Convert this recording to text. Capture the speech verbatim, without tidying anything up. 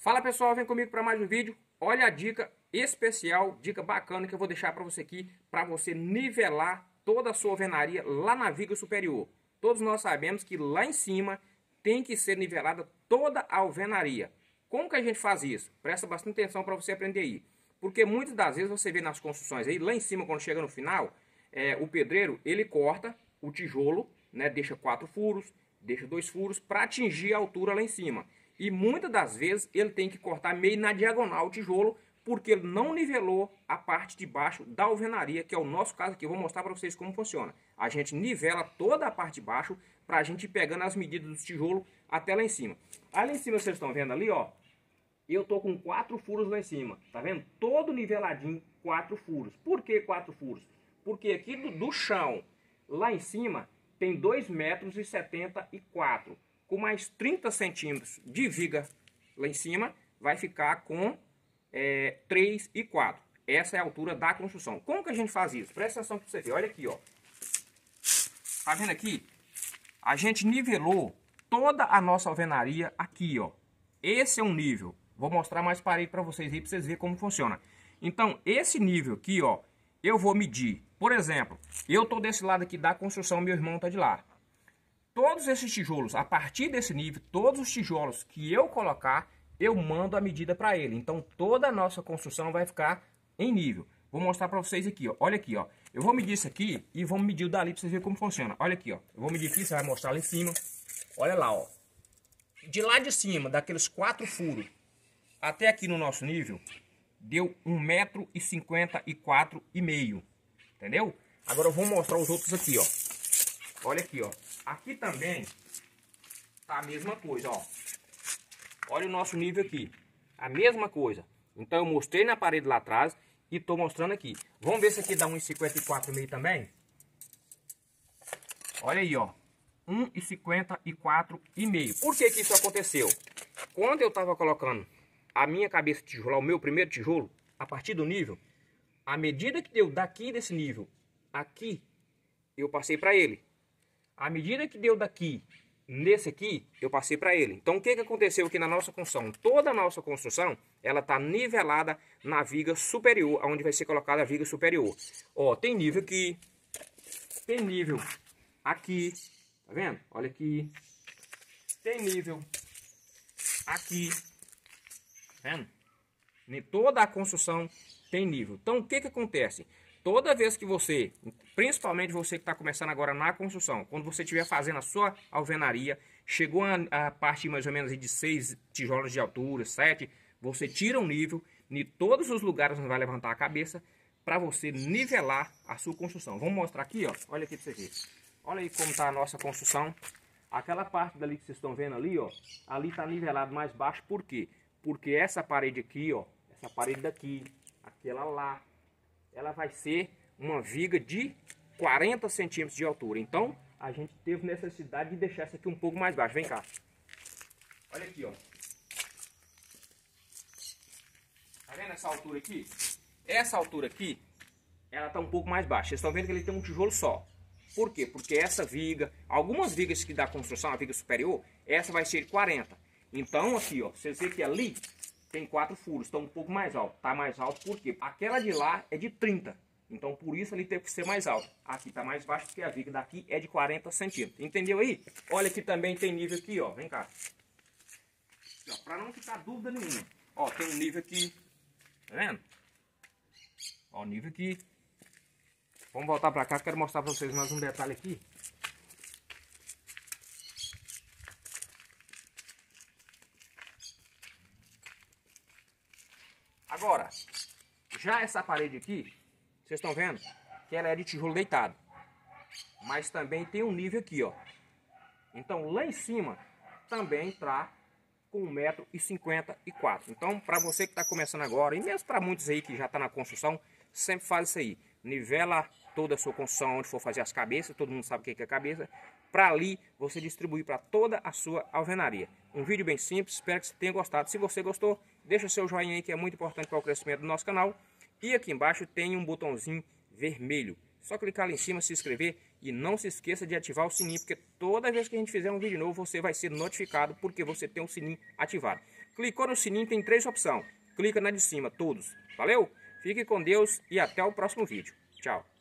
Fala pessoal, vem comigo para mais um vídeo. Olha a dica especial, dica bacana que eu vou deixar para você aqui, para você nivelar toda a sua alvenaria lá na viga superior. Todos nós sabemos que lá em cima tem que ser nivelada toda a alvenaria. Como que a gente faz isso? Presta bastante atenção para você aprender aí. Porque muitas das vezes você vê nas construções aí, lá em cima quando chega no final, é, o pedreiro ele corta o tijolo, né, deixa quatro furos, deixa dois furos para atingir a altura lá em cima. E muitas das vezes ele tem que cortar meio na diagonal o tijolo, porque ele não nivelou a parte de baixo da alvenaria, que é o nosso caso aqui. Eu vou mostrar para vocês como funciona. A gente nivela toda a parte de baixo para a gente ir pegando as medidas do tijolo até lá em cima. Ali em cima vocês estão vendo ali, ó. Eu tô com quatro furos lá em cima, tá vendo? Todo niveladinho, quatro furos. Por que quatro furos? Porque aqui do, do chão, lá em cima, tem dois metros e setenta e quatro. Com mais trinta centímetros de viga lá em cima, vai ficar com é, três e quatro. Essa é a altura da construção. Como que a gente faz isso? Presta atenção para você ver. Olha aqui, ó. Tá vendo aqui? A gente nivelou toda a nossa alvenaria aqui, ó. Esse é um nível. Vou mostrar mais parede para vocês aí, para vocês verem como funciona. Então, esse nível aqui, ó, eu vou medir. Por exemplo, eu tô desse lado aqui da construção, meu irmão tá de lá. Todos esses tijolos, a partir desse nível, todos os tijolos que eu colocar, eu mando a medida para ele. Então, toda a nossa construção vai ficar em nível. Vou mostrar para vocês aqui, ó. Olha aqui, ó. Eu vou medir isso aqui e vamos medir o dali para vocês verem como funciona. Olha aqui, ó. Eu vou medir aqui, você vai mostrar lá em cima. Olha lá, ó. De lá de cima, daqueles quatro furos, até aqui no nosso nível, deu um metro e cinquenta e quatro e meio. Entendeu? Agora eu vou mostrar os outros aqui, ó. Olha aqui, ó. Aqui também tá a mesma coisa, ó. Olha o nosso nível aqui. A mesma coisa. Então eu mostrei na parede lá atrás e tô mostrando aqui. Vamos ver se aqui dá um e cinquenta e quatro e meio também. Olha aí, ó. um e cinquenta e quatro e meio. Por que que isso aconteceu? Quando eu tava colocando a minha cabeça de tijolo, o meu primeiro tijolo, a partir do nível, a medida que deu daqui desse nível, aqui, eu passei para ele. A medida que deu daqui, nesse aqui, eu passei para ele. Então, o que que aconteceu aqui na nossa construção? Toda a nossa construção, ela tá nivelada na viga superior, onde vai ser colocada a viga superior. Ó, tem nível aqui, tem nível aqui, tá vendo? Olha aqui, tem nível aqui, tá vendo? Em toda a construção tem nível. Então, o que que acontece? Toda vez que você, principalmente você que está começando agora na construção, quando você estiver fazendo a sua alvenaria, chegou a, a parte mais ou menos de seis tijolos de altura, sete, você tira um nível, em todos os lugares onde vai levantar a cabeça, para você nivelar a sua construção. Vamos mostrar aqui, ó. Olha aqui para você ver. Olha aí como está a nossa construção. Aquela parte dali que vocês estão vendo ali, ó, ali está nivelado mais baixo. Por quê? Porque essa parede aqui, ó, essa parede daqui, aquela lá, ela vai ser uma viga de quarenta centímetros de altura. Então, a gente teve necessidade de deixar essa aqui um pouco mais baixo. Vem cá. Olha aqui, ó. Tá vendo essa altura aqui? Essa altura aqui, ela tá um pouco mais baixa. Vocês estão vendo que ele tem um tijolo só. Por quê? Porque essa viga, algumas vigas que dá construção, a viga superior, essa vai ser de quarenta. Então, aqui, ó, vocês veem que ali tem quatro furos, estão um pouco mais alto. Tá mais alto por quê? Aquela de lá é de trinta. Então por isso ele teve que ser mais alto. Aqui tá mais baixo porque a viga daqui é de quarenta centímetros. Entendeu aí? Olha que também tem nível aqui, ó. Vem cá. Para não ficar dúvida nenhuma. Ó, tem um nível aqui. Tá vendo? Ó, nível aqui. Vamos voltar para cá, quero mostrar para vocês mais um detalhe aqui. Agora, já essa parede aqui, vocês estão vendo que ela é de tijolo deitado. Mas também tem um nível aqui, ó. Então lá em cima também está com um metro e cinquenta e quatro. Então para você que está começando agora, e mesmo para muitos aí que já está na construção, sempre faz isso aí. Nivela toda a sua construção onde for fazer as cabeças, todo mundo sabe o que é cabeça. Para ali você distribuir para toda a sua alvenaria. Um vídeo bem simples, espero que você tenha gostado. Se você gostou, deixa seu joinha aí que é muito importante para o crescimento do nosso canal. E aqui embaixo tem um botãozinho vermelho. Só clicar ali em cima, se inscrever e não se esqueça de ativar o sininho, porque toda vez que a gente fizer um vídeo novo, você vai ser notificado porque você tem o sininho ativado. Clicou no sininho, tem três opções. Clica na de cima, todos. Valeu? Fique com Deus e até o próximo vídeo. Tchau.